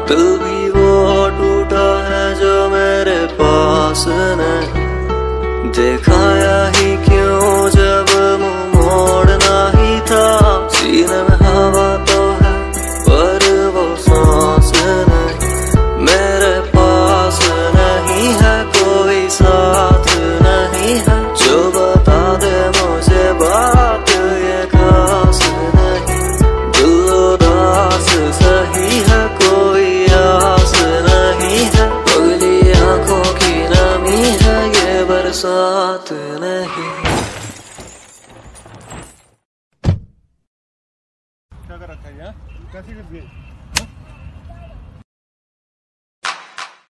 दिल भी वो टूटा है जो मेरे पास नहीं। दिखाया ही क्यों जब मुंह मोड़ना ही था। सीने में हवा तो है पर वो सांस नहीं। मेरे पास नहीं है कोई साथ नहीं है जो बता दे मुझे बात ये खास नहीं। दिल उदास सही है कोई आस नहीं है। पगली आंखों की नमी है ये बरसात नहीं। क्या कर रखा है यार? कैसे कर दिए?